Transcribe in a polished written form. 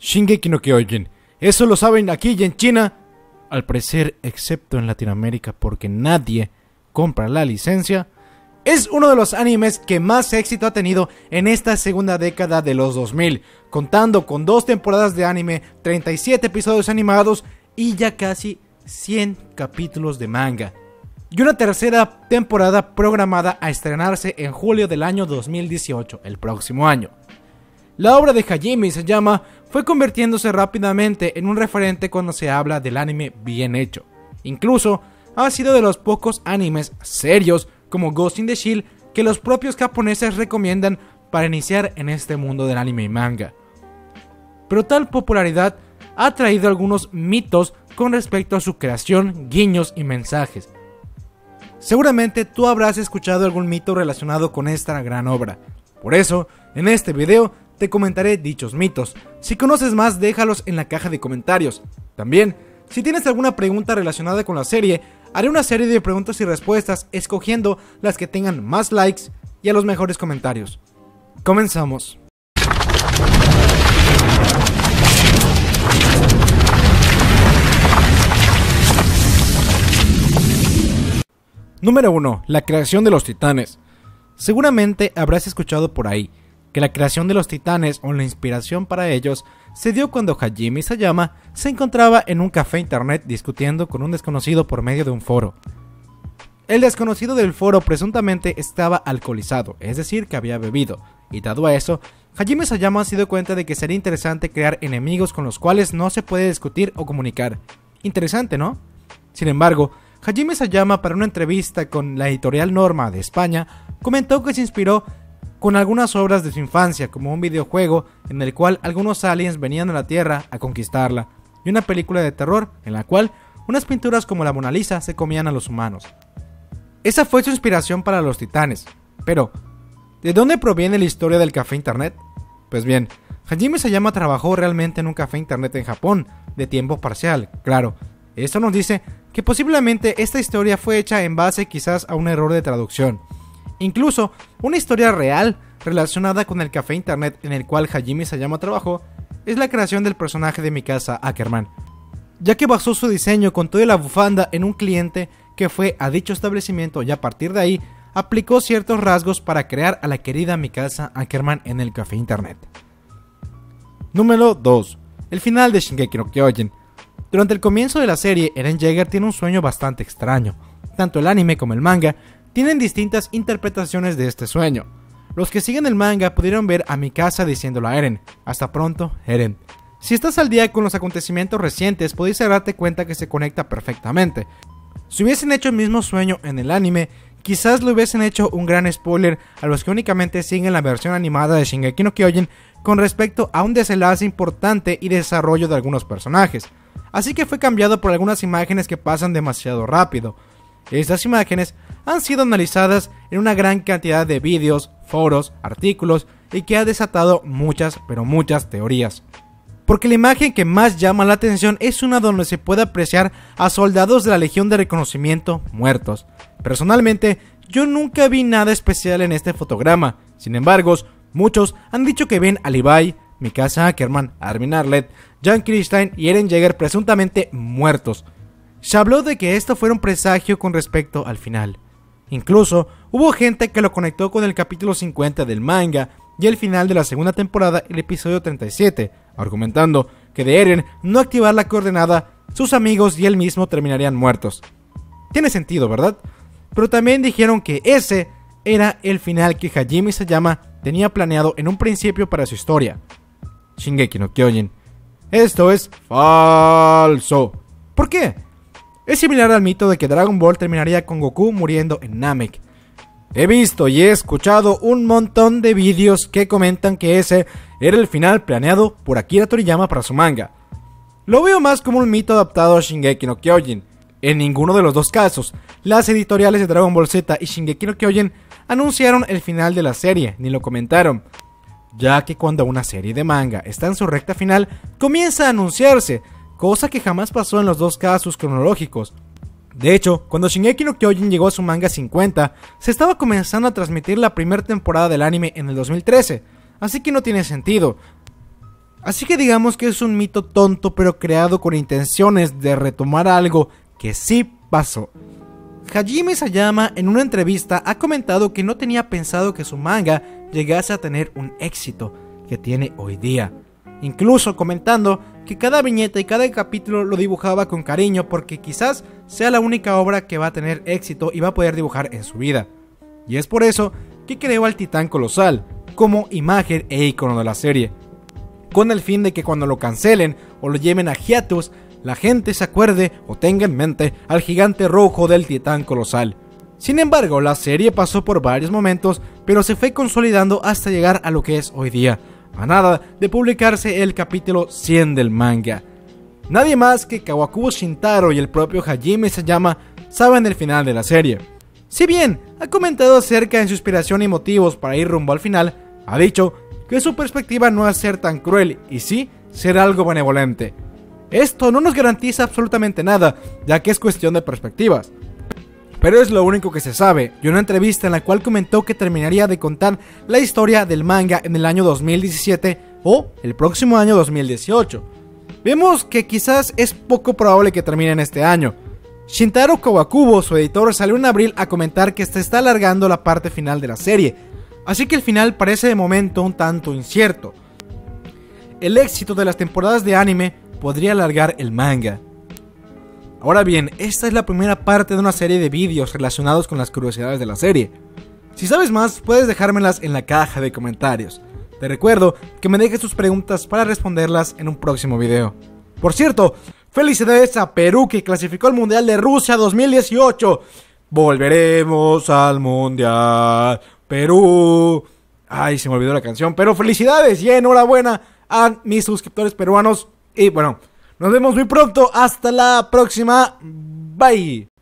Shingeki no Kyojin. Eso lo saben aquí y en China, al parecer, excepto en Latinoamérica, porque nadie compra la licencia. Es uno de los animes que más éxito ha tenido en esta segunda década de los 2000, contando con 2 temporadas de anime, 37 episodios animados y ya casi 100 capítulos de manga. Y una tercera temporada programada a estrenarse en julio del año 2018, el próximo año. La obra de Hajime Isayama fue convirtiéndose rápidamente en un referente cuando se habla del anime bien hecho. Incluso ha sido de los pocos animes serios como Ghost in the Shell que los propios japoneses recomiendan para iniciar en este mundo del anime y manga. Pero tal popularidad ha traído algunos mitos con respecto a su creación, guiños y mensajes. Seguramente tú habrás escuchado algún mito relacionado con esta gran obra. Por eso, en este video te comentaré dichos mitos. Si conoces más, déjalos en la caja de comentarios. También, si tienes alguna pregunta relacionada con la serie, haré una serie de preguntas y respuestas escogiendo las que tengan más likes y a los mejores comentarios. Comenzamos. Número 1. La creación de los titanes. Seguramente habrás escuchado por ahí que la creación de los titanes o la inspiración para ellos se dio cuando Hajime Isayama se encontraba en un café internet discutiendo con un desconocido por medio de un foro. El desconocido del foro presuntamente estaba alcoholizado, es decir, que había bebido, y dado a eso, Hajime Isayama se dio cuenta de que sería interesante crear enemigos con los cuales no se puede discutir o comunicar. Interesante, ¿no? Sin embargo, Hajime Isayama, para una entrevista con la editorial Norma de España, comentó que se inspiró con algunas obras de su infancia, como un videojuego en el cual algunos aliens venían a la Tierra a conquistarla, y una película de terror en la cual unas pinturas como la Mona Lisa se comían a los humanos. Esa fue su inspiración para los titanes. Pero, ¿de dónde proviene la historia del café internet? Pues bien, Hajime Isayama trabajó realmente en un café internet en Japón, de tiempo parcial, claro. Esto nos dice que posiblemente esta historia fue hecha en base quizás a un error de traducción. Incluso, una historia real relacionada con el café internet en el cual Hajime Isayama trabajó es la creación del personaje de Mikasa Ackerman, ya que basó su diseño con toda la bufanda en un cliente que fue a dicho establecimiento y a partir de ahí aplicó ciertos rasgos para crear a la querida Mikasa Ackerman en el café internet. Número 2. El final de Shingeki no Kyojin. Durante el comienzo de la serie, Eren Yeager tiene un sueño bastante extraño. Tanto el anime como el manga tienen distintas interpretaciones de este sueño. Los que siguen el manga pudieron ver a Mikasa diciéndolo a Eren: hasta pronto, Eren. Si estás al día con los acontecimientos recientes, podéis darte cuenta que se conecta perfectamente. Si hubiesen hecho el mismo sueño en el anime, quizás le hubiesen hecho un gran spoiler a los que únicamente siguen la versión animada de Shingeki no Kyojin con respecto a un desenlace importante y desarrollo de algunos personajes. Así que fue cambiado por algunas imágenes que pasan demasiado rápido. Estas imágenes han sido analizadas en una gran cantidad de vídeos, foros, artículos y que ha desatado muchas, pero muchas teorías. Porque la imagen que más llama la atención es una donde se puede apreciar a soldados de la Legión de Reconocimiento muertos. Personalmente, yo nunca vi nada especial en este fotograma. Sin embargo, muchos han dicho que ven a Levi, Mikasa Ackerman, Armin Arlet, Jan Kirstein y Eren Yeager presuntamente muertos. Se habló de que esto fuera un presagio con respecto al final. Incluso hubo gente que lo conectó con el capítulo 50 del manga y el final de la segunda temporada, el episodio 37, argumentando que de Eren no activar la coordenada, sus amigos y él mismo terminarían muertos. Tiene sentido, ¿verdad? Pero también dijeron que ese era el final que Hajime Isayama tenía planeado en un principio para su historia. Shingeki no Kyojin. Esto es falso. ¿Por qué? Es similar al mito de que Dragon Ball terminaría con Goku muriendo en Namek. He visto y he escuchado un montón de vídeos que comentan que ese era el final planeado por Akira Toriyama para su manga. Lo veo más como un mito adaptado a Shingeki no Kyojin. En ninguno de los dos casos, las editoriales de Dragon Ball Z y Shingeki no Kyojin anunciaron el final de la serie, ni lo comentaron, ya que cuando una serie de manga está en su recta final, comienza a anunciarse, cosa que jamás pasó en los dos casos cronológicos. De hecho, cuando Shingeki no Kyojin llegó a su manga 50, se estaba comenzando a transmitir la primera temporada del anime en el 2013, así que no tiene sentido. Así que digamos que es un mito tonto pero creado con intenciones de retomar algo que sí pasó. Hajime Isayama en una entrevista ha comentado que no tenía pensado que su manga llegase a tener un éxito que tiene hoy día, incluso comentando que cada viñeta y cada capítulo lo dibujaba con cariño porque quizás sea la única obra que va a tener éxito y va a poder dibujar en su vida. Y es por eso que creó al Titán Colosal como imagen e icono de la serie, con el fin de que cuando lo cancelen o lo lleven a hiatus, la gente se acuerde o tenga en mente al gigante rojo del Titán Colosal. Sin embargo, la serie pasó por varios momentos, pero se fue consolidando hasta llegar a lo que es hoy día, a nada de publicarse el capítulo 100 del manga. Nadie más que Kawakubo Shintaro y el propio Hajime Isayama saben el final de la serie. Si bien ha comentado acerca de su inspiración y motivos para ir rumbo al final, ha dicho que su perspectiva no es ser tan cruel y sí ser algo benevolente. Esto no nos garantiza absolutamente nada, ya que es cuestión de perspectivas, pero es lo único que se sabe, y una entrevista en la cual comentó que terminaría de contar la historia del manga en el año 2017 o el próximo año 2018. Vemos que quizás es poco probable que termine en este año. Shintaro Kawakubo, su editor, salió en abril a comentar que se está alargando la parte final de la serie, así que el final parece de momento un tanto incierto. El éxito de las temporadas de anime podría alargar el manga. Ahora bien, esta es la primera parte de una serie de vídeos relacionados con las curiosidades de la serie. Si sabes más, puedes dejármelas en la caja de comentarios. Te recuerdo que me dejes tus preguntas para responderlas en un próximo video. Por cierto, felicidades a Perú que clasificó al Mundial de Rusia 2018. Volveremos al Mundial. Perú. Ay, se me olvidó la canción, pero felicidades y enhorabuena a mis suscriptores peruanos. Y bueno, nos vemos muy pronto. Hasta la próxima. Bye.